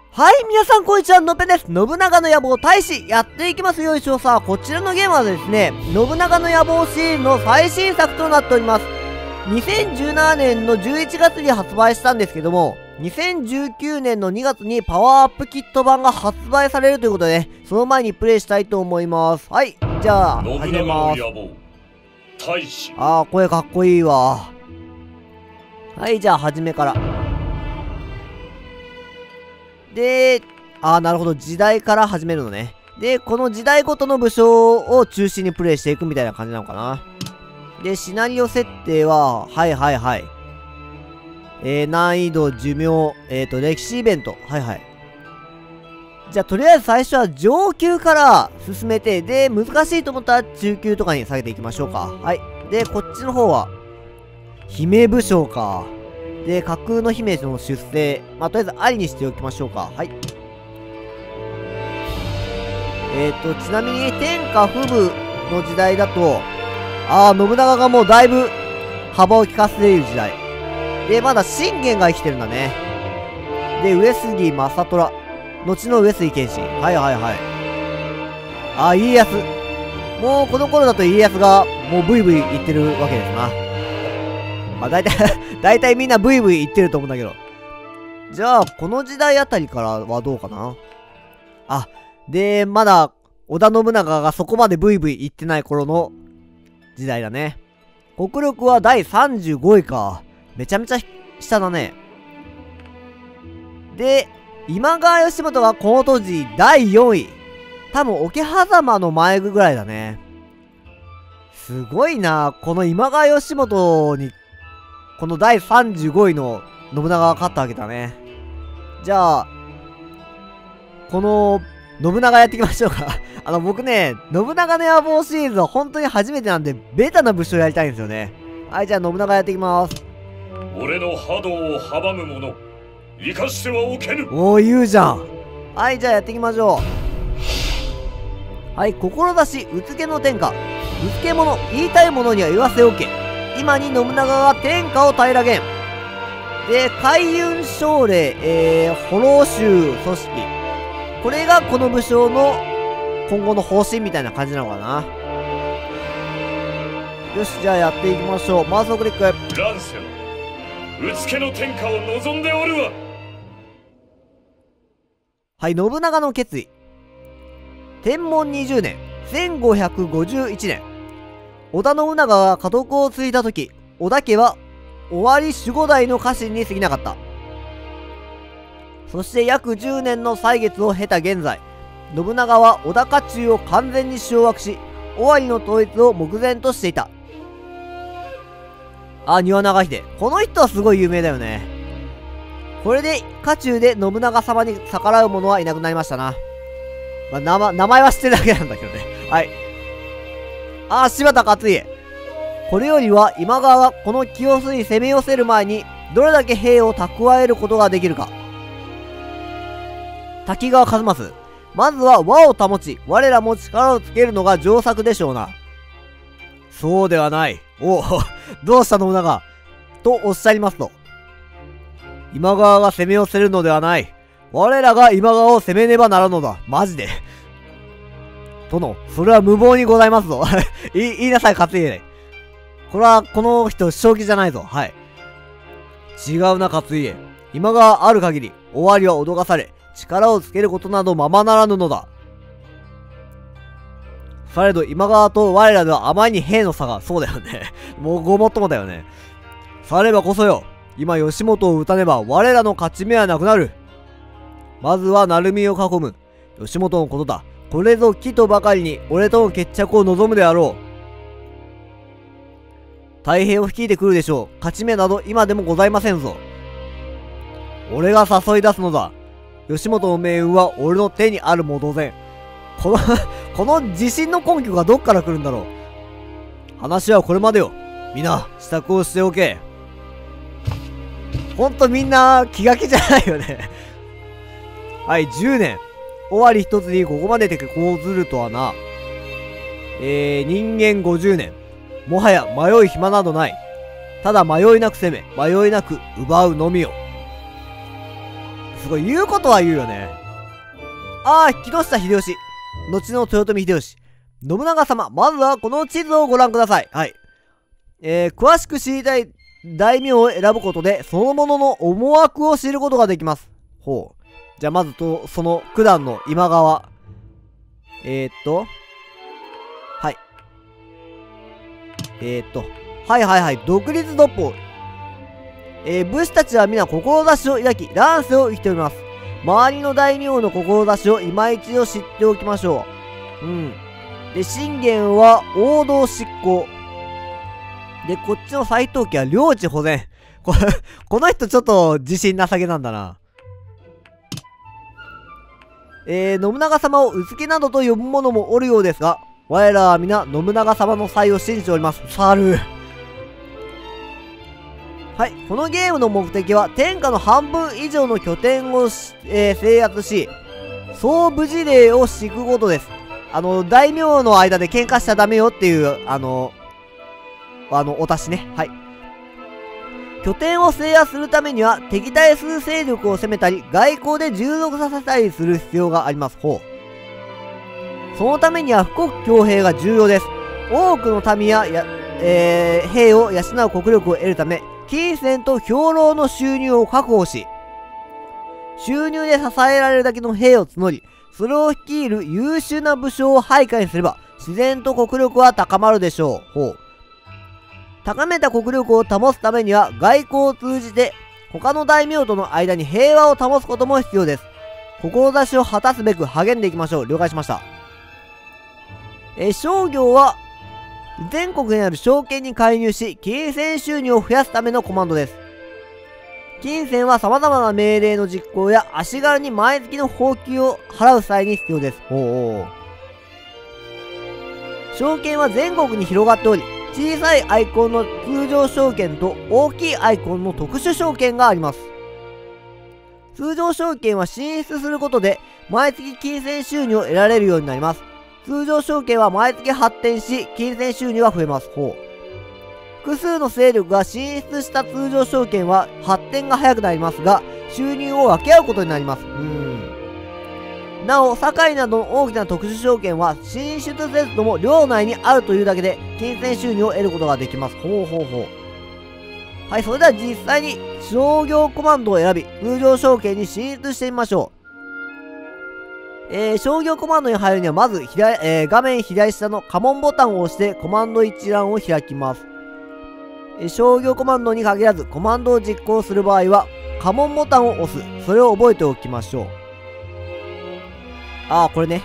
はい、皆さんこんにちは、のっぺです。信長の野望大使、やっていきますよいしょ。さあ、こちらのゲームはですね、信長の野望シリーズの最新作となっております。2017年の11月に発売したんですけども、2019年の2月にパワーアップキット版が発売されるということで、その前にプレイしたいと思います。はい、じゃあ、始めます。 大使。 あー、声かっこいいわ。はい、じゃあ、初めから。で、なるほど。時代から始めるのね。で、この時代ごとの武将を中心にプレイしていくみたいな感じなのかな。で、シナリオ設定は、はい。難易度、寿命、歴史イベント。じゃあ、とりあえず最初は上級から進めて、で、難しいと思ったら中級とかに下げていきましょうか。はい。で、こっちの方は、姫武将か。で、架空の姫の出生。とりあえずありにしておきましょうか。はい。ちなみに、天下不武の時代だと、信長がもうだいぶ幅を利かせている時代。で、まだ信玄が生きてるんだね。で、上杉正虎。後の上杉謙信。家康。もうこの頃だと家康が、もうブイブイ言ってるわけですな。大体みんなブイブイ言ってると思うんだけど。じゃあ、この時代あたりからはどうかな。で、まだ、織田信長がそこまでブイブイ言ってない頃の時代だね。国力は第35位か。めちゃめちゃ下だね。で、今川義元がこの当時第4位。多分、桶狭間の前ぐらいだね。すごいな。この今川義元に、この第35位の信長が勝ったわけだね。じゃあ、この、信長やっていきましょうか。僕ね、信長の野望シリーズは本当に初めてなんで、ベタな武将やりたいんですよね。はい、じゃあ信長やっていきます。 俺の波動を阻む者、生かしてはおけぬ。 おー、言うじゃん。はい、じゃあやっていきましょう。はい、志、うつけの天下。うつけ者、言いたい者には言わせおけ。今に信長が天下を平らげん。で、海運奨励、捕虜衆組織。これがこの武将の今後の方針みたいな感じなのかな。よし、じゃあやっていきましょう。マウスをクリック。 乱世は、うつけの天下を望んでおるわ。 はい、信長の決意。天文20年、1551年。織田信長が家督を継いだとき、織田家は終わり守護代の家臣に過ぎなかった。そして約10年の歳月を経た現在、信長は織田家中を完全に掌握し、尾張の統一を目前としていた。丹羽長秀。この人はすごい有名だよね。これで家中で信長様に逆らう者はいなくなりましたな。名前は知ってるだけなんだけどね。はい。柴田勝家。これよりは今川がこの清須に攻め寄せる前に、どれだけ兵を蓄えることができるか。滝川一益。まずは和を保ち、我らも力をつけるのが上策でしょうな。そうではない。どうした信長とおっしゃりますと。今川が攻め寄せるのではない。我らが今川を攻めねばならんのだ。マジで。殿、それは無謀にございますぞ。言いなさい、勝家。これは、この人、正気じゃないぞ。はい。違うな、勝家。今川ある限り、終わりは脅かされ、力をつけることなどままならぬのだ。されど、今川と我らではあまりに兵の差が、そうだよね。もうごもっともだよね。さればこそよ。今、義元を討たねば、我らの勝ち目はなくなる。まずは、鳴海を囲む。義元のことだ。これぞ木とばかりに俺との決着を望むであろう。太平を率いてくるでしょう。勝ち目など今でもございませんぞ。俺が誘い出すのだ。義元の命運は俺の手にあるも同然。この自信の根拠がどっから来るんだろう。話はこれまでよ。みんな、支度をしておけ。ほんとみんな気が気じゃないよね。はい、10年。尾張一つにここまで手こずるとはな。人間50年。もはや迷い暇などない。ただ迷いなく攻め、迷いなく奪うのみよ。 すごい、言うことは言うよね。木下秀吉。後の豊臣秀吉。信長様、まずはこの地図をご覧ください。はい。詳しく知りたい大名を選ぶことで、そのものの思惑を知ることができます。ほう。じゃあまずその九段の今川。はい。独立独歩。武士たちは皆志を抱き、乱世を生きております。周りの大名の志を今一度知っておきましょう。で、信玄は王道執行。で、こっちの斎藤家は領地保全。この人ちょっと自信なさげなんだな。信長様をうつけなどと呼ぶ者もおるようですが、我らは皆信長様の才を信じております。猿。はい。このゲームの目的は、天下の半分以上の拠点を制圧し、総無事令を敷くことです。大名の間で喧嘩しちゃダメよっていう、お達しね。はい。拠点を制圧するためには、敵対する勢力を攻めたり、外交で従属させたりする必要があります。そのためには、富国強兵が重要です。多くの民や兵を養う国力を得るため、金銭と兵糧の収入を確保し、収入で支えられるだけの兵を募り、それを率いる優秀な武将を配下にすれば、自然と国力は高まるでしょう。高めた国力を保つためには、外交を通じて、他の大名との間に平和を保つことも必要です。志を果たすべく励んでいきましょう。了解しました。商業は、全国にある証券に介入し、金銭収入を増やすためのコマンドです。金銭は様々な命令の実行や足軽に毎月の報給を払う際に必要です。証券は全国に広がっており、小さいアイコンの通常証券と大きいアイコンの特殊証券があります。通常証券は進出することで、毎月金銭収入を得られるようになります。通常証券は毎月発展し、金銭収入が増えます。複数の勢力が進出した通常証券は発展が早くなりますが、収入を分け合うことになります。なお、堺などの大きな特殊証券は進出せずとも領内にあるというだけで、金銭収入を得ることができます。はい、それでは実際に商業コマンドを選び、通常証券に進出してみましょう。商業コマンドに入るには、まず画面左下の家紋ボタンを押してコマンド一覧を開きます。商業コマンドに限らず、コマンドを実行する場合は、家紋ボタンを押す。それを覚えておきましょう。これね。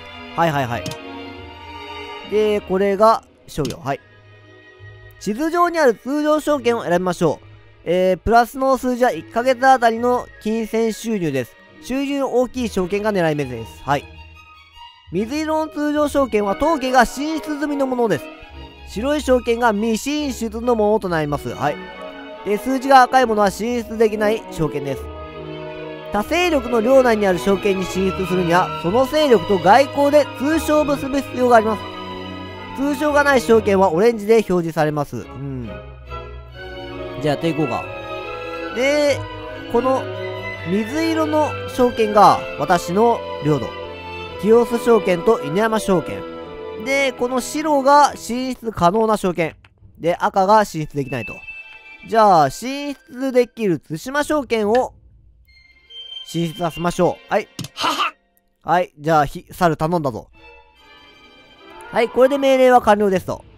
で、これが商業。地図上にある通常証券を選びましょう。プラスの数字は1ヶ月あたりの金銭収入です。収入の大きい証券が狙い目です。水色の通常証券は当家が進出済みのものです。白い証券が未進出のものとなります。で、数字が赤いものは進出できない証券です。他勢力の領内にある証券に進出するには、その勢力と外交で通商を結ぶ必要があります。通商がない証券はオレンジで表示されます。じゃあやっていこうか。で、この水色の証券が私の領土。清須証券と犬山証券。で、この白が進出可能な証券。で、赤が進出できないと。じゃあ、進出できる対馬証券を進出させましょう。はい。じゃあ、猿頼んだぞ。はい。これで命令は完了ですと。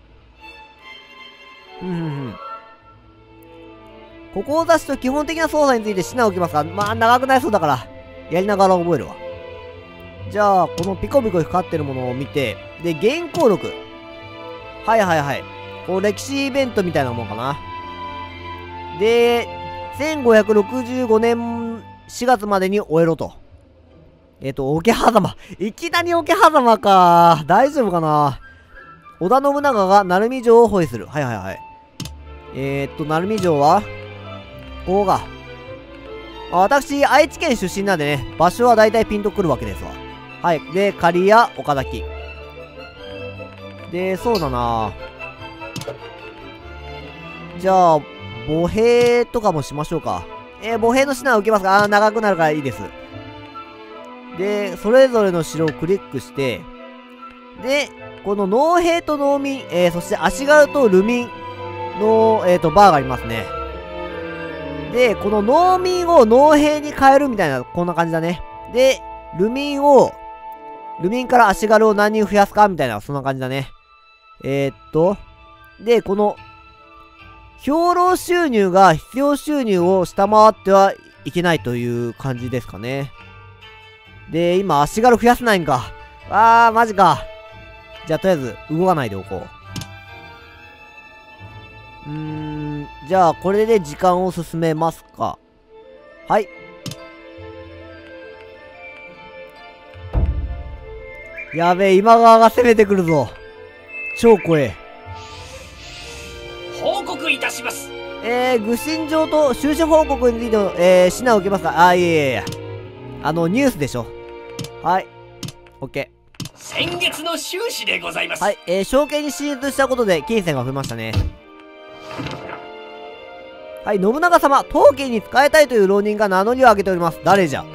志と基本的な操作について指南を受けますが、長くなりそうだから、やりながら覚えるわ。じゃあ、このピコピコ光ってるものを見て、で、原稿録。こう、歴史イベントみたいなもんかな。で、1565年4月までに終えろと。桶狭間。いきなり桶狭間か。大丈夫かな。織田信長が鳴海城を包囲する。鳴海城は、ここが。私、愛知県出身なんでね、場所は大体ピンとくるわけですわ。で、刈谷、岡崎。で、そうだな。じゃあ、歩兵とかもしましょうか。歩兵の指南を受けますが、長くなるからいいです。 で、それぞれの城をクリックして、で、この農兵と農民、そして足軽とルミンの、バーがありますね。で、この農民を農兵に変えるみたいな、こんな感じだね。で、ルミンから足軽を何人増やすかみたいな、そんな感じだね。で、この、兵糧収入が必要収入を下回ってはいけないという感じですかね。で、今足軽増やせないんか。マジか。じゃあとりあえず動かないでおこう。じゃあこれで時間を進めますか。はい。やべえ、今川が攻めてくるぞ。超怖え。 報告いたします。 愚心状と収支報告についての、指南を受けますか。いえ。ニュースでしょ。はい。オッケー。 先月の収支でございます。 はい。証券に進出したことで金銭が増えましたね。はい。信長様、当家に仕えたいという浪人が名乗りを上げております。誰じゃ。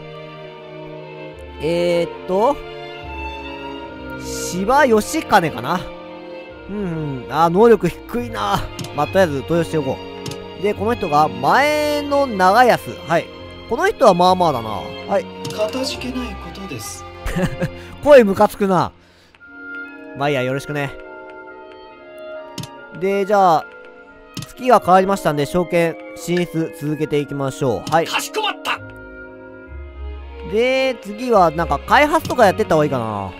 芝義兼かな。能力低いな。まあ、とりあえず投与しておこう。で、この人が前の長安。はい。この人はまあまあだな。はい。 かたじけないことです。 声ムカつくな。まあいいや、よろしくね。で、じゃあ、月が変わりましたんで、証券進出続けていきましょう。はい。 かしこまった。 で、次はなんか開発とかやってった方がいいかな。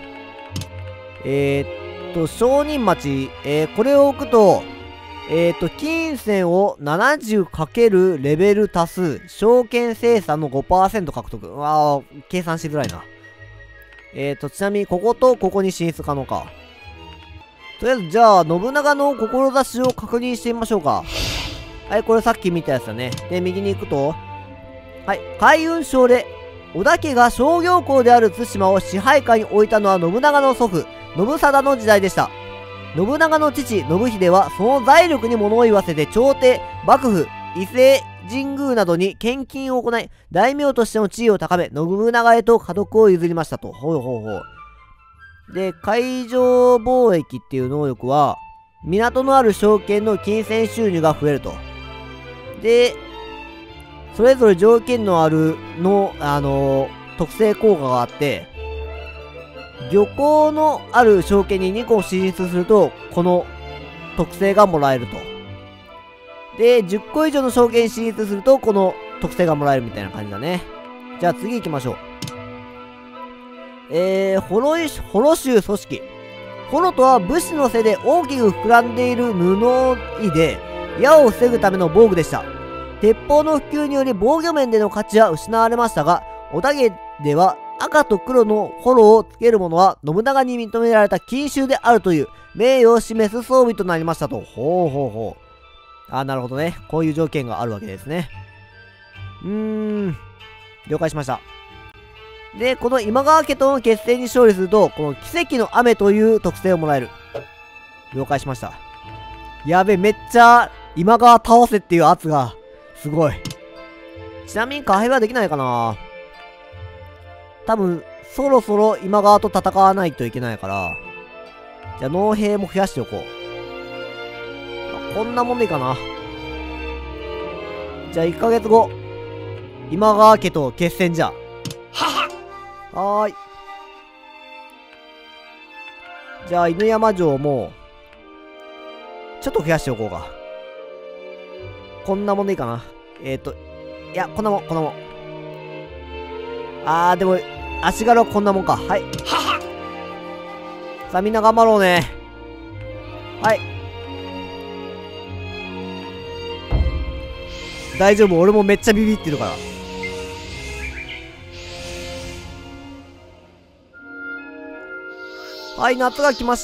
商人町、これを置くと、金銭を70× レベル足す、証券生産の 5% 獲得。計算しづらいな。ちなみに、こことここに進出可能か。とりあえず、じゃあ、信長の志を確認してみましょうか。はい、これさっき見たやつだね。で、右に行くと、はい、海運省で、織田家が商業港である対馬を支配下に置いたのは信長の祖父、信貞の時代でした。信長の父、信秀は、その財力に物を言わせて、朝廷、幕府、伊勢神宮などに献金を行い、大名としての地位を高め、信長へと家督を譲りましたと。ほう。で、海上貿易っていう能力は、港のある証券の金銭収入が増えると。で、それぞれ条件のある特性効果があって、漁港のある証券に2個進出すると、この特性がもらえると。で、10個以上の証券に進出すると、この特性がもらえるみたいな感じだね。じゃあ次行きましょう。幌衆組織。幌とは武士の背で大きく膨らんでいる布衣で、矢を防ぐための防具でした。鉄砲の普及により防御面での価値は失われましたが、織田家では赤と黒の幌をつける者は信長に認められた禁衆であるという名誉を示す装備となりましたと。ほう。なるほどね。こういう条件があるわけですね。了解しました。で、この今川家との決戦に勝利すると、この奇跡の雨という特性をもらえる。了解しました。やべ、めっちゃ今川倒せっていう圧がすごい。ちなみに貨幣はできないかな。多分、そろそろ今川と戦わないといけないから。じゃあ、農兵も増やしておこう。こんなもんでいいかな。じゃあ、1ヶ月後。今川家と決戦じゃ。はーい。じゃあ、犬山城も、ちょっと増やしておこうか。こんなもんでいいかな。いや、こんなもん。でも、足柄はこんなもんか。はい。さあ、みんな頑張ろうね。はい。大丈夫、俺もめっちゃビビってるから。はい、夏が来ました。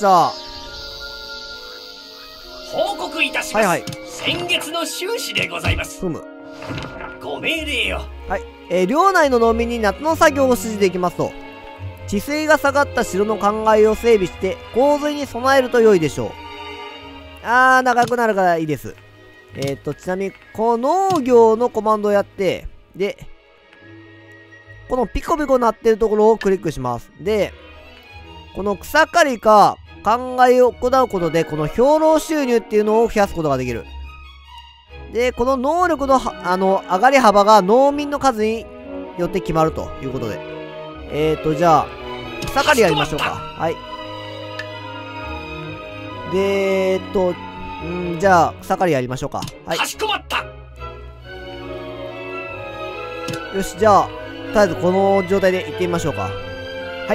報告いたします。 はい。 先月の収支でございます。ご命令よ。 はい。領内の農民に夏の作業を指示できますと。治水が下がった城の灌漑を整備して、洪水に備えると良いでしょう。長くなるからいいです。ちなみに、この農業のコマンドをやって、で、 このピコピコなってるところをクリックします。で、この草刈りか考えを行うことで、この兵糧収入っていうのを増やすことができる。で、この能力の上がり幅が農民の数によって決まるということで。じゃあ、草刈りやりましょうか。はい。で、じゃあ、草刈りやりましょうか。はい。 かしこまった。 よし、じゃあ、とりあえずこの状態で行ってみましょうか。はい。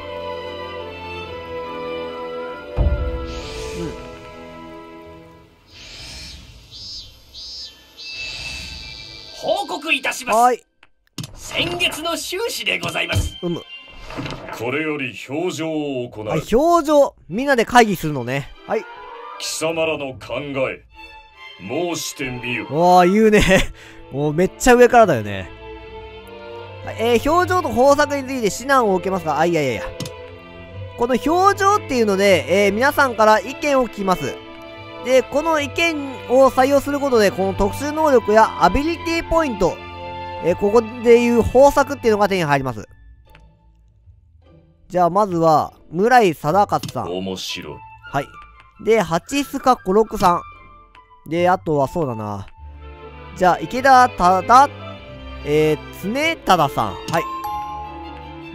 報告いたします。 はい。 先月の収支でございます。 これより表情を行う。 はい、表情。みんなで会議するのね。はい。 貴様らの考え、申してみよ。 わあ、言うね。もうめっちゃ上からだよね。はい、表情と方策について指南を受けますが、いやいやいや。この表情っていうので、皆さんから意見を聞きます。で、この意見を採用することで、この特殊能力やアビリティポイント、ここでいう方策っていうのが手に入ります。じゃあ、まずは、村井貞勝さん。 面白い。 はい。で、八須賀小六さん。で、あとはそうだな。じゃあ、池田忠、常忠さん。はい。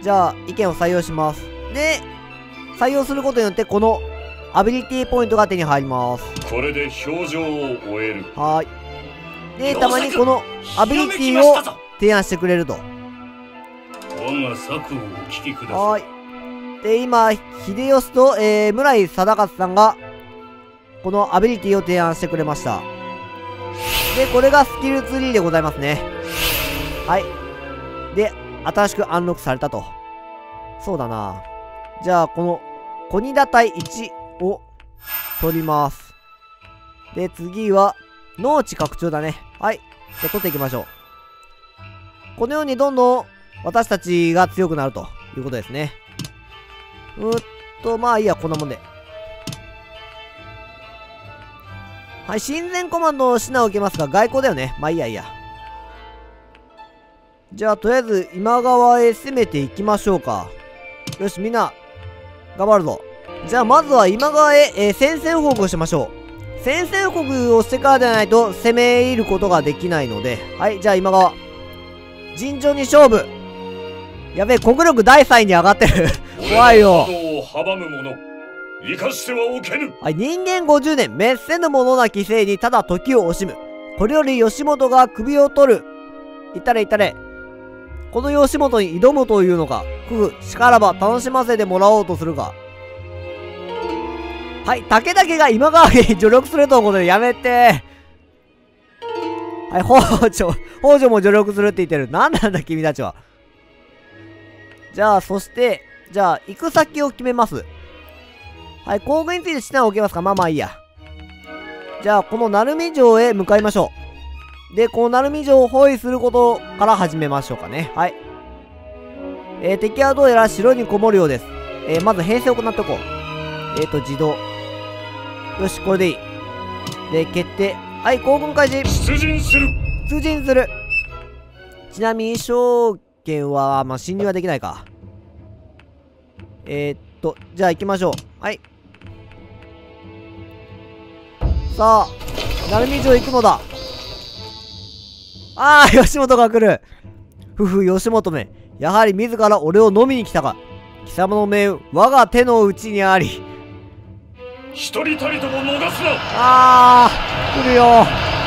じゃあ、意見を採用します。で、採用することによって、この、アビリティポイントが手に入ります。 これで表情を終える。 はい。で、たまにこの、アビリティを提案してくれると。 我が策をお聞きください。 はい。で、今、秀吉と、村井貞勝さんが、このアビリティを提案してくれました。で、これがスキルツリーでございますね。はい。で、新しくアンロックされたと。そうだな。じゃあ、この、コニダ隊1を取ります。で、次は、農地拡張だね。はい。じゃあ、取っていきましょう。このようにどんどん私たちが強くなるということですね。まあいいや、こんなもんで。はい、親善コマンドの指南を受けますが、外交だよね。まあいいやいいや。じゃあ、とりあえず、今川へ攻めていきましょうか。よし、みんな、頑張るぞ。じゃあ、まずは今川へ、宣戦布告をしましょう。宣戦布告をしてからでないと、攻め入ることができないので。はい、じゃあ今川。尋常に勝負。やべえ、国力第3位に上がってる。怖いよ。 を阻む者、生かしてはおけぬ。 はい、人間50年、滅せぬ者な犠牲にただ時を惜しむ。これより吉本が首を取る。いたれいたれ。この吉本に挑むというのか。しからば楽しませてもらおうとするか。はい、武田家が今川家に助力するということでやめて。はい、北条も助力するって言ってる。なんなんだ君たちは。じゃあ、そして、じゃあ、行く先を決めます。はい、工具について指南を受けますか。まあまあいいや。じゃあ、この鳴海城へ向かいましょう。で、この鳴海城を包囲することから始めましょうかね。はい。敵はどうやら城にこもるようです。まず編成を行っておこう。自動。よし、これでいい。で、決定。はい、行軍開始。 出陣する。 出陣する。ちなみに、証券は、まあ、侵入はできないか。じゃあ行きましょう。はい。さあ、鳴海城行くのだ。ああ、吉本が来る。吉本め。やはり自ら俺を飲みに来たか。貴様の命、我が手の内にあり。 一人たりとも逃すな。 ああ、来るよ。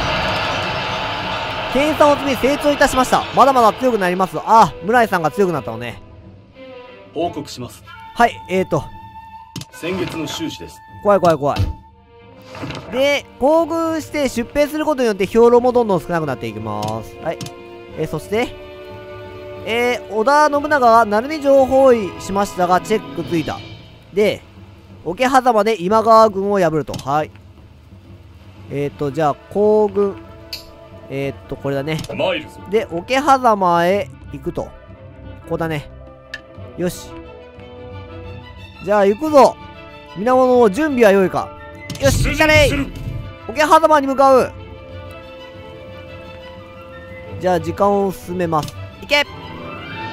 研鑽を積み成長いたしました。まだまだ強くなります。ああ、村井さんが強くなったのね。 報告します。 はい、 先月の収支です。 怖い怖い怖い。で、行軍して出兵することによって兵糧もどんどん少なくなっていきます。はい。そして、織田信長が鳴海城を包囲しましたが、チェックついた。で、桶狭間で今川軍を破ると。はい。じゃあ、行軍。これだね。で、桶狭間へ行くと。ここだね。よし。じゃあ、行くぞ。源の準備は良いか。よし、来たれい。桶狭間に向かう。じゃあ、時間を進めます。行け。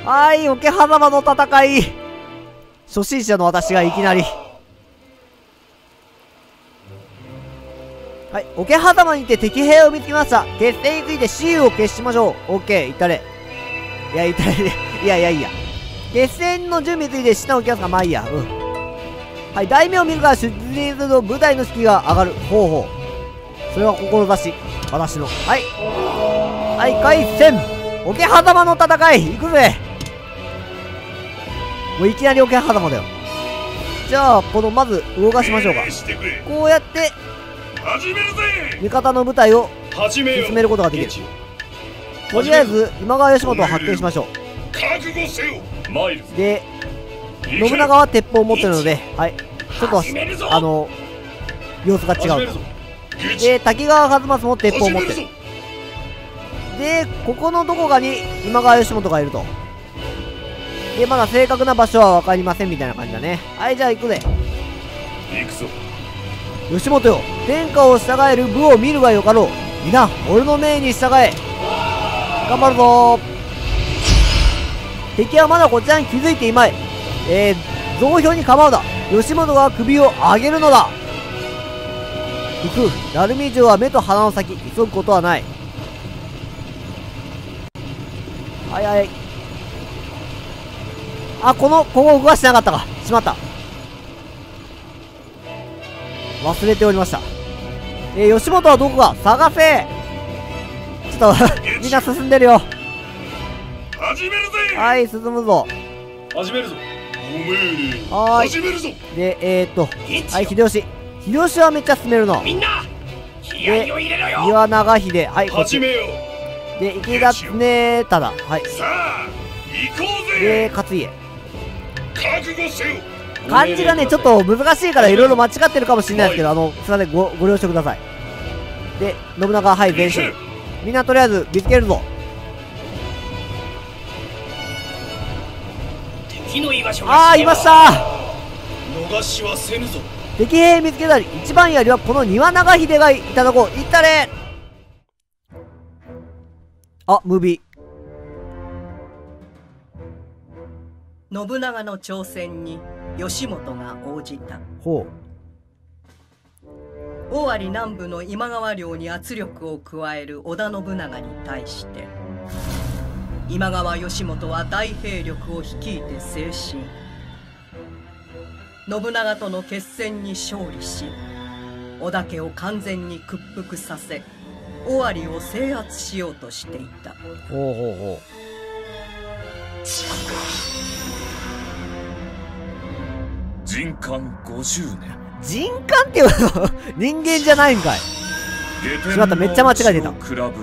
はい、桶狭間の戦い。初心者の私がいきなり。はい、桶狭間にて敵兵を見つけました。決戦について雌雄を決しましょう。オッケー、いったれ。いや、いったれ。いや。決戦の準備について下を聞きますか。まあいいや。うん。はい、大名を見るから出陣すると部隊の士気が上がる。ほうほう。それは志。私の。はい。はい、開戦。桶狭間の戦い。行くぜ。もういきなり桶狭間だよ。じゃあ、まず動かしましょうか。こうやって、味方の部隊を進めることができる。とりあえず、今川義元を発見しましょう。で、信長は鉄砲を持ってるので、はい。ちょっと、様子が違うと。で、滝川一益も鉄砲を持ってる。で、ここのどこかに今川義元がいると。で、まだ正確な場所は分かりませんみたいな感じだね。はい、じゃあ行くぜ。 行くぞ。 義元よ、天下を従える武を見るがよかろう。皆、俺の命に従え。頑張るぞー。敵はまだこちらに気づいていまい。増票に構うな。義元が首を上げるのだ。行く。鳴海城は目と鼻の先。急ぐことはない。はいはい。あ、ここ動かしてなかったか。しまった。忘れておりました。義元はどこか探せ。ちょっとみんな進んでるよ。はい、進むぞ。 始めるぞ。 はーい。で、はい、秀吉。秀吉はめっちゃ進めるの。 みんな気合を入れろよ。 岩長秀。はい、こっち。で、池田常忠。はい。で、勝家。漢字がね、ちょっと難しいからいろいろ間違ってるかもしれないですけど、すいません、ご了承ください。で、信長、はい、前進。みんなとりあえず見つけるぞ。ああ、いましたー。 逃しはせぬぞ。 敵兵見つけたり、一番槍はこの庭長秀がいただこう。いったれ。あ、ムービー。 信長の挑戦に義元が応じた。 ほう。尾張南部の今川領に圧力を加える織田信長に対して今川義元は大兵力を率いて西進。信長との決戦に勝利し、織田家を完全に屈服させ尾張を制圧しようとしていた。 ほうほうほう。 人間50年。 人間っていうの人間じゃないんかい。しまった、めっちゃ間違えてた。 比べれば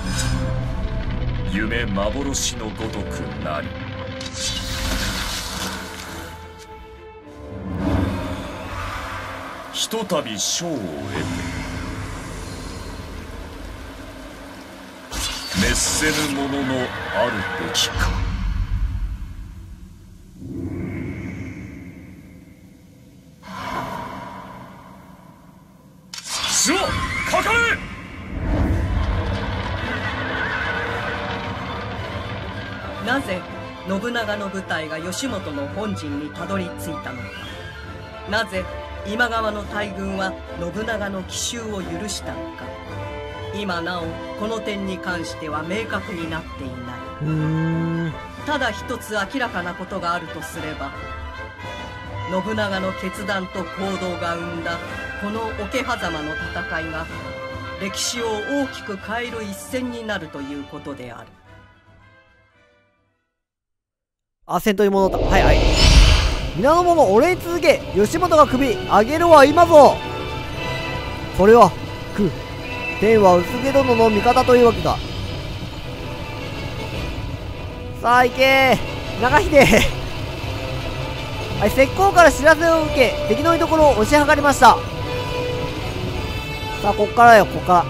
夢幻のごとくなり、ひとたび賞を得て滅せぬもののあるべきか。巣をかかれ。 なぜ信長の部隊が義元の本陣にたどり着いたのか。なぜ今川の大軍は信長の奇襲を許したのか。今なおこの点に関しては明確になっていない。ただ一つ明らかなことがあるとすれば、信長の決断と行動が生んだこの桶狭間の戦いが歴史を大きく変える一戦になるということである。 あ、戦闘に戻った。はいはい。皆の者、俺に続け。義元が首上げるは今ぞ。これは天は薄毛殿の味方というわけか。さあ行けー長秀。はい、石膏から知らせを受け敵の居所を押し量りました。さあこっからよ、こっから。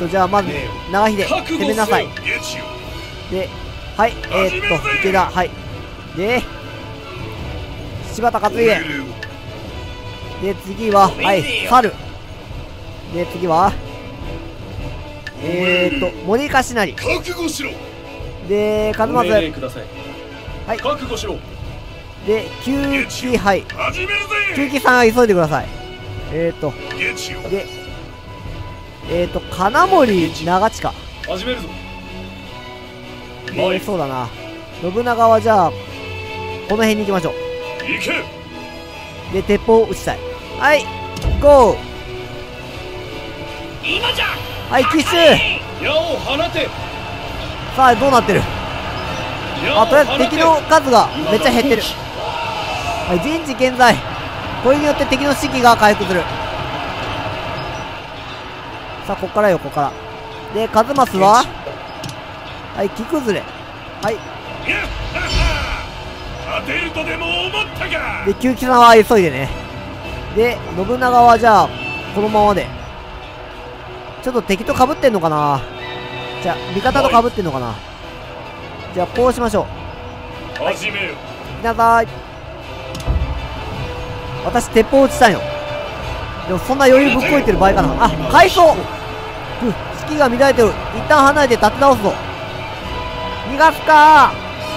じゃあまず長秀攻めなさい。で、はい、池田、はい。で、柴田勝家。で、次は、はい、猿。で、次は、森頭成。 で、勝松。 ご命令ください。 はい。 覚悟しろ。 で、吸気、はい。 始めるぜ。 吸気さんは急いでください。 ゲチよ。 で、金森長近。 始めるぞ。 そうだな。信長はじゃあ、この辺に行きましょう。 行け。 で、鉄砲を撃ちたい。はい、ゴー。 今じゃ。 はい、奇襲。 矢を放て。 さあ、どうなってる？あ、とりあえず敵の数がめっちゃ減ってる。はい、陣地健在。これによって敵の士気が回復する。さあ、こっからよ、こっから。で、カズマスははい、木崩れ。はい。 勝てるとでも思ったか。 で、結城さんは急いでね。で、信長はじゃあ、このままで。ちょっと敵と被ってんのかな。じゃあ、味方と被ってんのかな。じゃあ、こうしましょう。 始めよ。 来なさい。私、鉄砲撃ちたいの。でも、そんな余裕ぶっこいてる場合かな。あ、回想。士気が乱れてる。一旦離れて立て直すぞ。逃がすか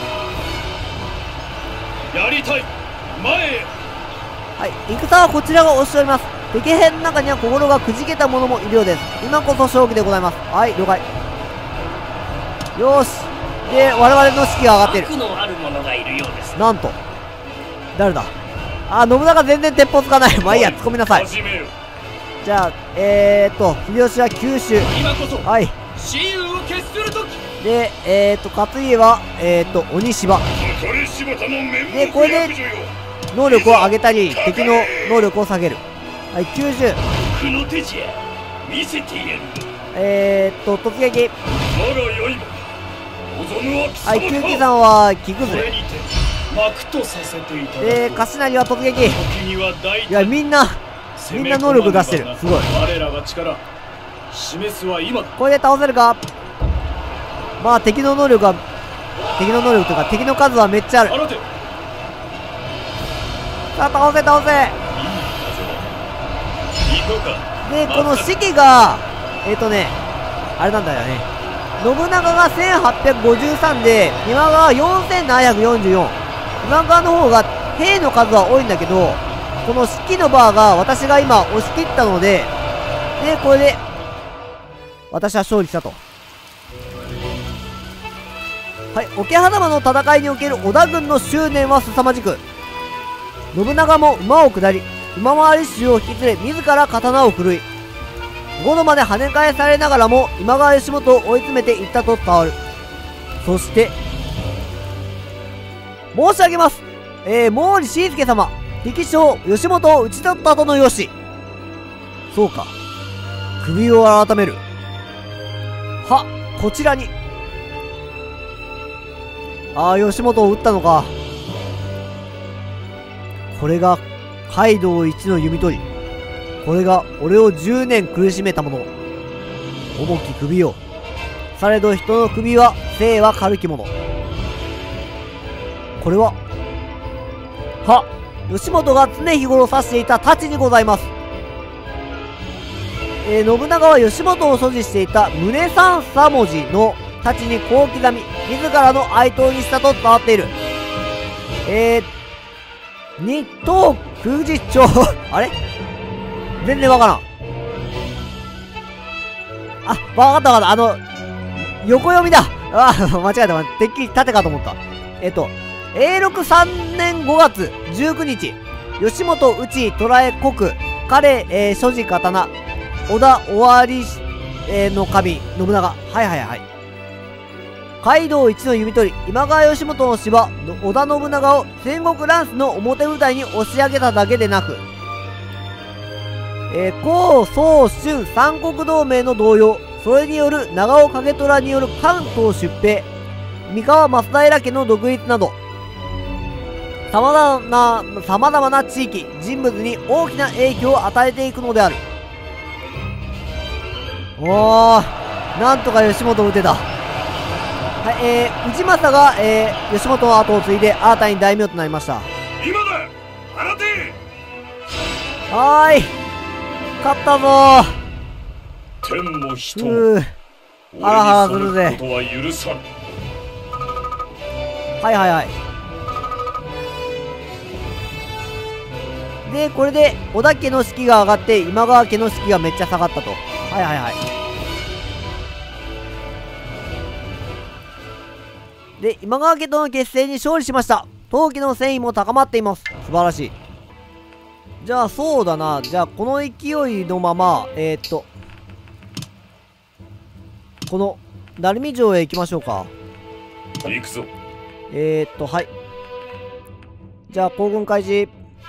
やりたい。前へ。 はい、戦はこちらが押しております。敵兵の中には心がくじけた者もいるようです。今こそ勝機でございます。はい、了解。よーし。で、我々の士気が上がっている。 悪のある者がいるようです。 なんと。誰だ。あ、信長全然鉄砲つかない。まあいいや、突っ込みなさい。 始めよ。 じゃあ、秀吉は九州。 今こそ。 はい。 雌雄を決する時。 で、勝家は、鬼柴。で、これで、能力を上げたり、敵の能力を下げる。はい、90。 この手じゃ見せてやる。 突撃。 我が刃望むは貴様か。 はい、九鬼さんは木崩れ。 幕とさせていただく。 で、頭は突撃。 時には大いや、みんな能力出してる。すごい。 我らが力示すは今だ。 これで倒せるか。まあ、敵の能力というか、敵の数はめっちゃある。 放て。 さあ、倒せ。 行こうか。 で、この士気が、あれなんだよね。信長が1853で、今川が4744。今川の方が兵の数は多いんだけど、この士気のバーが私が今押し切ったので、で、これで、私は勝利したと。はい、桶狭間の戦いにおける織田軍の執念は凄まじく、信長も馬を下り、馬回り衆を引き連れ、自ら刀を振るい、5度まで跳ね返されながらも、今川義元を追い詰めていったと伝わる。そして、申し上げます。毛利新介様、敵将、義元を討ち取ったとのよし。そうか。首を改める。は、こちらに。ああ、義元を撃ったのか。これが、街道一の弓取り。これが、俺を10年苦しめたもの。重き首を。されど人の首は、生は軽きもの。これは、は、義元が常日頃指していた太刀にございます。信長は義元を所持していた胸三3文字の太刀にこう刻み、自らの哀悼にしたと伝わっている。日東空実町あれ全然わからん。あ、わかった。横読みだ。あ、間違えた。てっきり縦かと思った。永禄3年5月19日、義元内捕らえ国、彼、所持刀、織田尾張、の神、信長。はい。街道一の弓取り、今川義元の芝、織田信長を戦国乱世の表舞台に押し上げただけでなく、孔宗春三国同盟の同様、それによる長尾景虎による関東出兵、三河増平家の独立など、様々な地域、人物に大きな影響を与えていくのである。おー、なんとか義元を撃てた。はい、氏政が、義元の後を継いで新たに大名となりました。 今だ。放て。 はーい、勝ったぞ天も人ー。 もハラハラするぜ。 ことは許さん。 はいはいはい。で、これで、織田家の士気が上がって、今川家の士気がめっちゃ下がったと。はいはいはい。で、今川家との決戦に勝利しました。当家の戦意も高まっています。素晴らしい。じゃあ、そうだな。じゃあ、この勢いのまま、この、鳴海城へ行きましょうか。 行くぞ。 はい。じゃあ、行軍開始。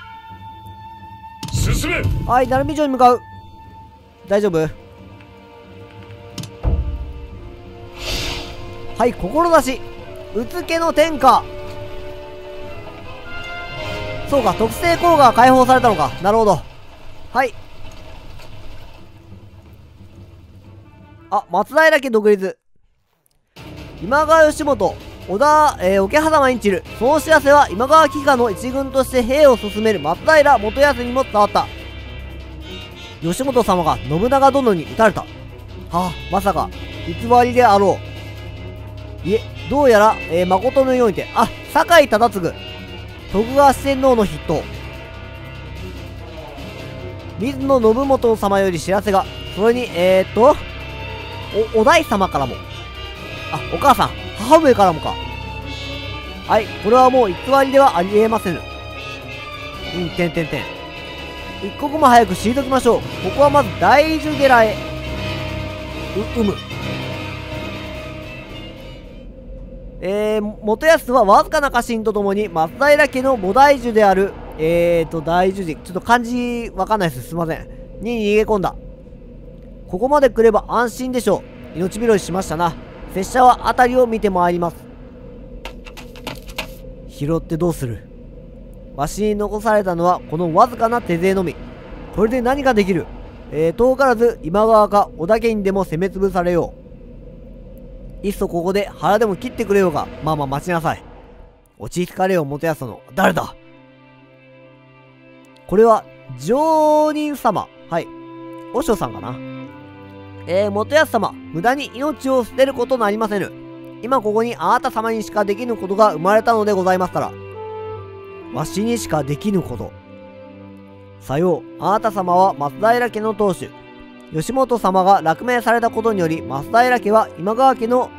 進め。 はい、鳴海城に向かう。大丈夫？はい、志。うつけの天下。そうか、特性効果が解放されたのか。なるほど。はい。あ、松平家独立。今川義元、織田、桶狭間に散る。その知らせは今川騎下の一軍として兵を進める松平元康にも伝わった。義元様が信長殿に撃たれた。はあ、まさか、偽りであろう。いえ、どうやら、誠のようにて、あ、酒井忠次。徳川四天王の筆頭。水野信元様より知らせが。それに、お代様からも。あ、お母さん、母上からもか。はい、これはもう偽りではありえませぬ。一刻も早く退きましょう。ここはまず大樹寺へ。元康はわずかな家臣とともに松平家の菩提樹である、大樹寺、ちょっと漢字わかんないです。すいません。に逃げ込んだ。ここまで来れば安心でしょう。命拾いしましたな。拙者は辺りを見てまいります。拾ってどうする？わしに残されたのはこのわずかな手勢のみ。これで何ができる？遠からず今川か織田家にでも攻め潰されよう。いっそここで腹でも切ってくれようか。まあまあ待ちなさい。落ち着かれよ元康殿。誰だ？これは上人様。はい。和尚さんかな。元康様、無駄に命を捨てることなりませぬ。今ここにあなた様にしかできぬことが生まれたのでございますから。わしにしかできぬこと。さよう、あなた様は松平家の当主。義元様が落命されたことにより、松平家は今川家の、わ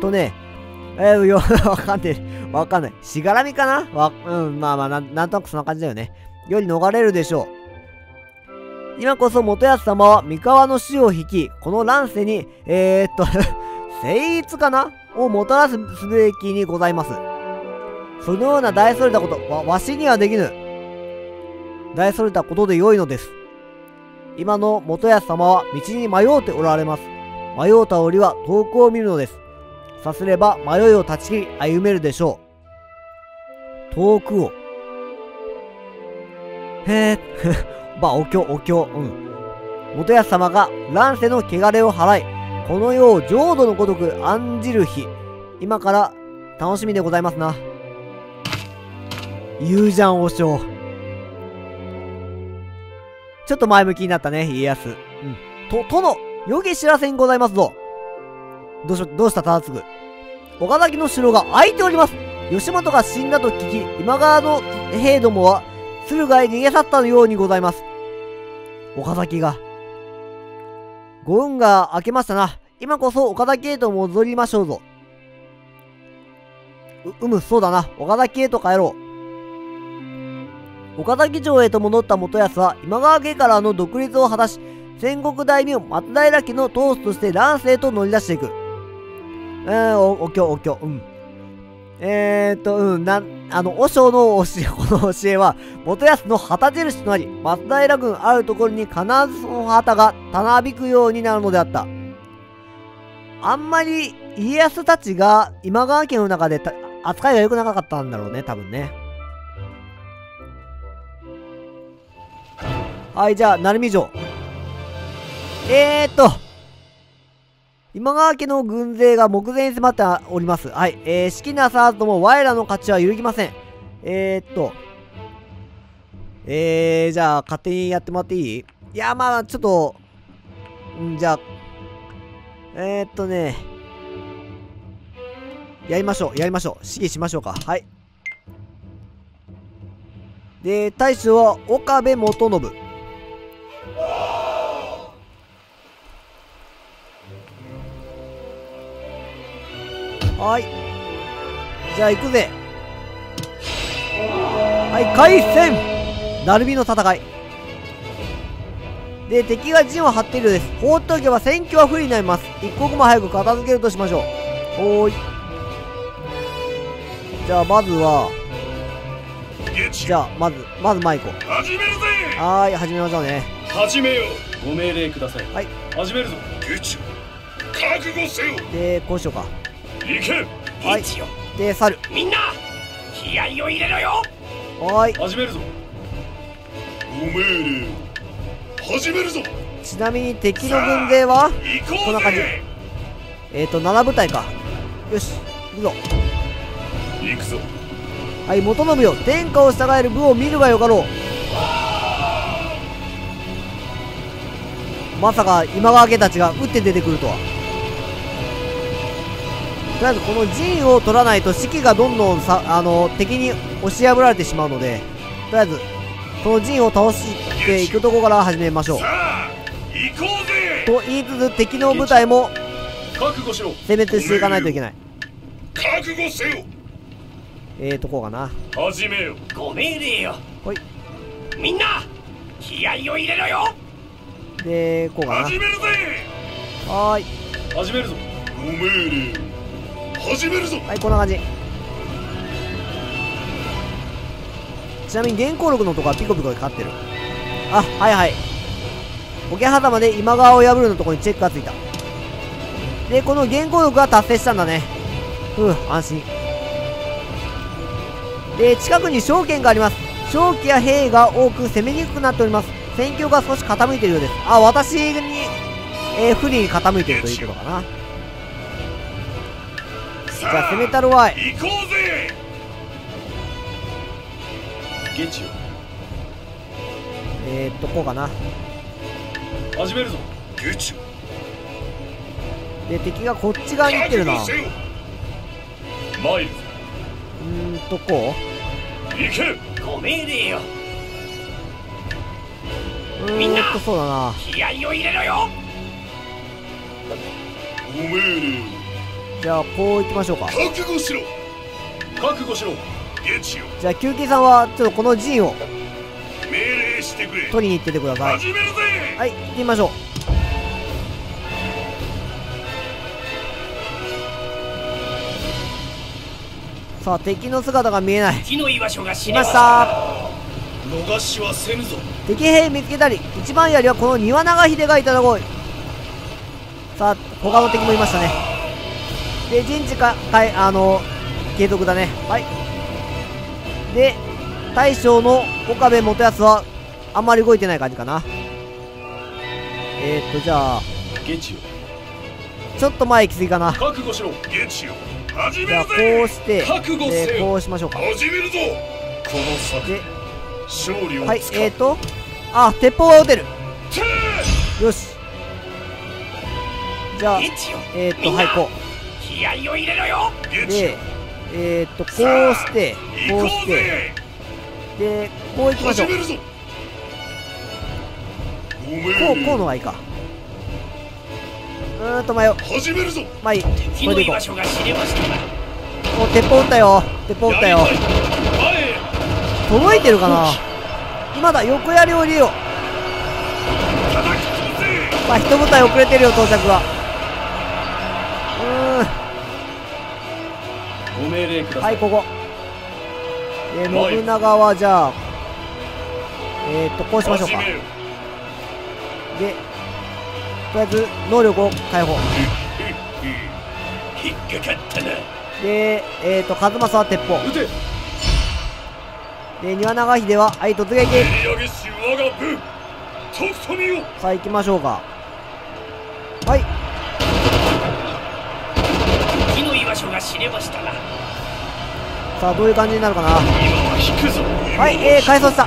かんねえ。わかんない。しがらみかな？まあまあなんとなくそんな感じだよね。より逃れるでしょう。今こそ元康様は三河の死を引き、この乱世に、成立かなをもたらすべきにございます。そのような大それたこと、わしにはできぬ。大それたことで良いのです。今の元康様は道に迷うておられます。迷うた折は遠くを見るのです。さすれば迷いを断ち切り歩めるでしょう。遠くを。へえ。お経。元康様が乱世の汚れを払い、この世を浄土のごとく案じる日。今から楽しみでございますな。言うじゃん、和尚。ちょっと前向きになったね、家康。殿、良き知らせにございますぞ。どうした忠次。岡崎の城が開いております。義元が死んだと聞き、今川の兵どもは、駿河へ逃げ去ったようにございます。岡崎が。ご運が明けましたな。今こそ岡崎へと戻りましょうぞ。そうだな。岡崎へと帰ろう。岡崎城へと戻った元康は今川家からの独立を果たし、戦国大名松平家の当主として乱世へと乗り出していく。お経。和尚のこの教えは、元康の旗印となり、松平軍あるところに必ずその旗がたなびくようになるのであった。あんまり家康たちが今川家の中で扱いが良くなかったんだろうね、多分ね。はい、じゃあ、鳴海城。今川家の軍勢が目前に迫っております。はい。士気なさらずとも我らの勝ちは揺るぎません。じゃあ、勝手にやってもらっていい？いや、まあ、ちょっと、じゃあ、 やりましょう、やりましょう。試技しましょうか。はい。で、大将は岡部元信。はい。じゃあ行くぜ。はい、開戦鳴海の戦い。で、敵が陣を張っているようです。放っておけば戦況は不利になります。一刻も早く片付けるとしましょう。おーい。じゃあ、まずは、じゃあ、まず前行こう。 始めるぜ。 はーい、始めましょうね。 始めよう。ご命令ください。 はい。 始めるぞ。 ゲチ覚悟せよ。 で、こうしようか。 行け。 はい。で、猿。 みんな気合を入れろよ。 はーい。 始めるぞ。 ご命令始めるぞ。 ちなみに敵の軍勢は、 行こうぜ。 こんな感じ。7部隊か。よし、行くぞ。 行くぞ。 はい、元信よ。天下を従える部を見るがよかろう。まさか今川家たちが打って出てくるとは。とりあえずこの陣を取らないと士気がどんどん敵に押し破られてしまうので、とりあえずこの陣を倒していくとこから始めましょう。 さあ行こうぜ。 と言いつつ敵の部隊も覚悟しろ。 殲滅していかないといけない。 覚悟せよ。 こうかな。 始めよ。 ご命令よ。 ほい。 みんな気合を入れろよ。 で、こうかな。 始めるぜ。 はーい。 始めるぞ。 ご命令始めるぞ。 はい、こんな感じ。ちなみに原稿録のとこはピコピコで勝ってる。あ、はいはい。桶狭間で今川を破るのとこにチェックがついた。で、この原稿録が達成したんだね。安心。で、近くに証券があります。正気や兵が多く攻めにくくなっております。戦況が少し傾いているようです。あ、私に、不利に傾いているということかな。じゃあ攻めたるわい。 行こうぜ。 ゲチよ。 こうかな。 始めるぞ。 ゲチで、敵がこっち側に行ってるな。 覚悟せよ。 参るぞ。 こ行け。 ご命令よ。 うみんなそうだな。 気合を入れろよ。 ご命令じゃあ、こう行きましょうか。 覚悟しろ。 覚悟しろ。 ゲチよ。 じゃあ、救急さんは、ちょっとこの陣を命令してくれ。 取りに行っててください。 始めるぜ。 はい、行ってみましょう。さあ、敵の姿が見えない。 敵の居場所が知来ましれました。 た。 逃しはせぬぞ。 敵兵見つけたり、一番槍はこの庭長秀がいただこい。さあ、他の敵もいましたね。で、陣地継続だね。はい。で、大将の岡部元康は、あんまり動いてない感じかな。じゃあ、 ゲチよ。 ちょっと前行き過ぎかな。 覚悟しろ。 ゲチよ。始じゃあ、こめるぜ。 うして、 覚悟せよ。 こうしましょうか。 始めるぞ。この策で、 勝利をはい、 つかむ。 あ、鉄砲が撃てる。 てーよし。じゃあ、 ゲチよ。みんなはい、こ気合を入れろよ。 う。 ゲチよ。 で、こうして、こ行こううして、 ぜ。 で、こう行きましょう。 始めるぞ。ご命こう令のがいいか。迷う。 始めるぞ。 まあいい。 敵のこれでいこう。 居場所が知れましたな。 お、鉄砲撃ったよ。鉄砲撃ったよ。 やりたい。前へ。 届いてるかな。今だ、横槍を入れよう。 叩き潰せ。 まあ、一部隊遅れてるよ、到着が。 ご命令くださ。 はいい、ここ。信長はじゃあ、こうしましょうか。 始めよ。 で、とりあえず、能力を解放。 引っかかったな。 で、数正は鉄砲。 撃て。 で、庭長秀は、はい、突撃。 切り上げし我が部。とくとみよ。 さあ、行きましょうか。はい。 敵の居場所が知れましたな。 さあ、どういう感じになるかな。 今は引くぞ。 はい、改装した。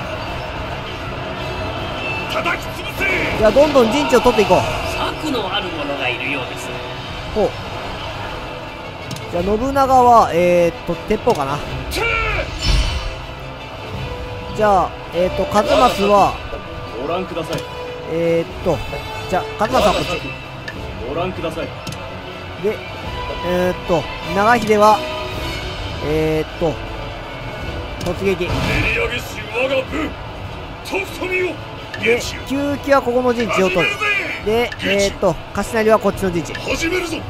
叩き潰せ。 じゃあ、どんどん陣地を取っていこう。 策のある者がいるようです。 ほう。 じゃあ、信長は、鉄砲かな。じゃあ、勝松は、 ご覧ください。 じゃあ、勝松はこっち。 ご覧ください。 で、長秀は、突撃。 練り上げし我が部とくとみよ。 で、旧騎はここの陣地を取る。で、勝成はこっちの陣地。 始めるぞ。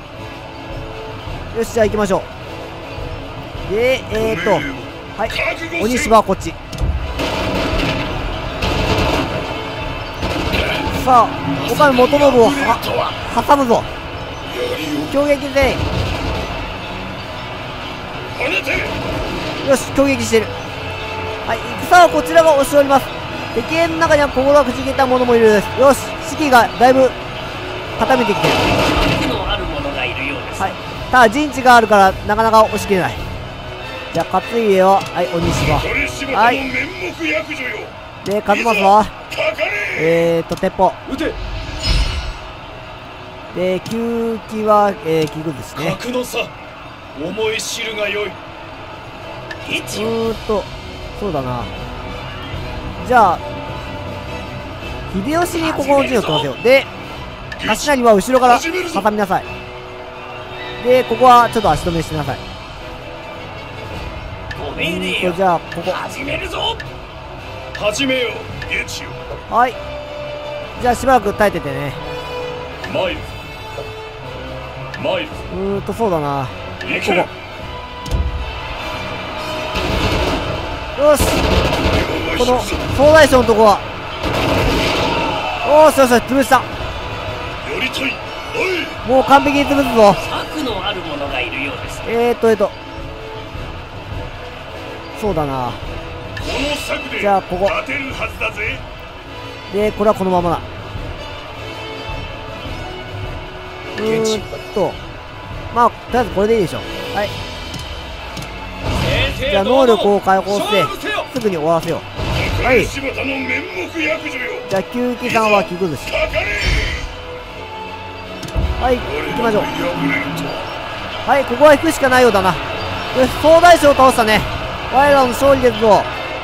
よし、じゃあ行きましょう。で、はい。鬼柴はこっち。さあ、岡部元信を挟むぞ。攻撃全員。よし、攻撃してる。はい、戦はこちらが押しております。敵兵の中には心がくじけた者もいるです。よし、士気がだいぶ固めてきてる。はい、ただ陣地があるからなかなか押し切れない。じゃあ勝家は、はい、鬼柴。はい。で、勝松は鉄砲。で、旧騎は、木崩ですね。 格の差思い知るがよい。 そうだな。じゃあ、秀吉にここの陣を取らせよう。で、足成は後ろから挟みなさい。で、ここはちょっと足止めしてなさい。じゃあ、ここ。 始めるぞ。始めよう、ゲチよ。 はい。じゃあ、しばらく耐えててね。 マイルズ。 そうだな。ここ。よし。この、総大将のとこは。おーしよしよし、潰した。もう完璧に潰すぞ。 策のある者がいるようです。 そうだな。じゃあ、ここ。で、これはこのままだ。まあ、とりあえずこれでいいでしょう。はい。じゃあ、能力を解放して、すぐに終わらせよう。はい。じゃあ、旧騎さんは木崩し。はい、行きましょう。はい、ここは引くしかないようだな。よし、総大将を倒したね。我らの勝利ですぞ。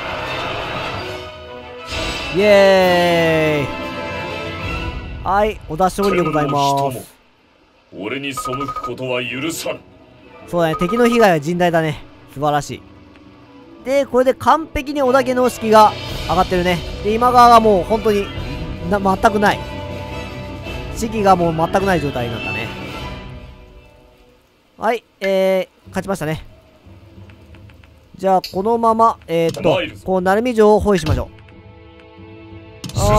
イエーイ。はい、織田勝利でございます。 俺に背くことは許さん。 そうだね、敵の被害は甚大だね。素晴らしい。で、これで完璧に織田家の士気が上がってるね。で、今川がもう本当に全くない。士気がもう全くない状態になったね。はい、勝ちましたね。じゃあ、このまま、こう、鳴海城を包囲しましょう。はい。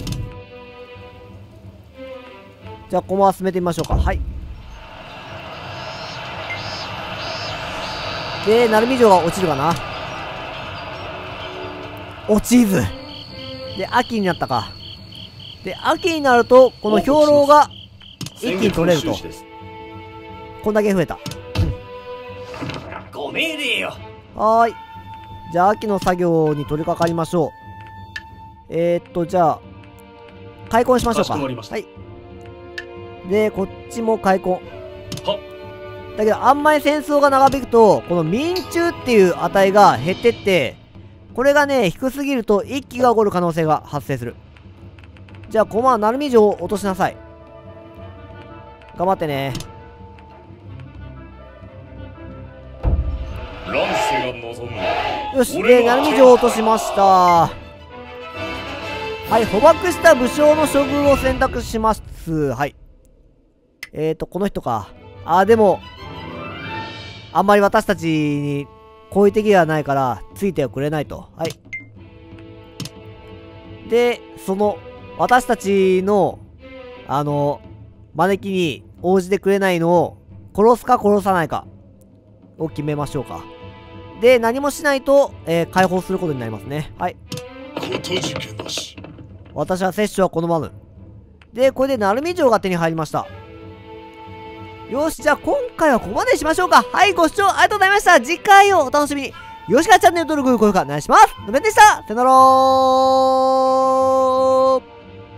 じゃあ、駒は進めてみましょうか。はい。で、鳴海城が落ちるかな。落ちず。で、秋になったか。で、秋になると、この兵糧が一気に取れると。こんだけ増えた。 ご命令よ。 はーい。じゃあ、秋の作業に取り掛かりましょう。じゃあ、開墾しましょうか。はい。で、こっちも開墾。だけど、あんまり戦争が長引くと、この民中っていう値が減ってって、これがね、低すぎると一揆が起こる可能性が発生する。じゃあ、駒は鳴海城を落としなさい。頑張ってね。よし、で、鳴海城を落としました。はい、捕獲した武将の処遇を選択します。はい。この人か。でも、あんまり私たちに好意的ではないから、ついてはくれないと。はい。で、私たちの、招きに応じてくれないのを、殺すか殺さないか、を決めましょうか。で、何もしないと、解放することになりますね。はい。私は摂政は好まぬ。で、これで鳴海城が手に入りました。よし、じゃあ今回はここまでにしましょうか。はい、ご視聴ありがとうございました。次回をお楽しみに。よろしくチャンネル登録、高評価お願いします。のべんでした。さよならー。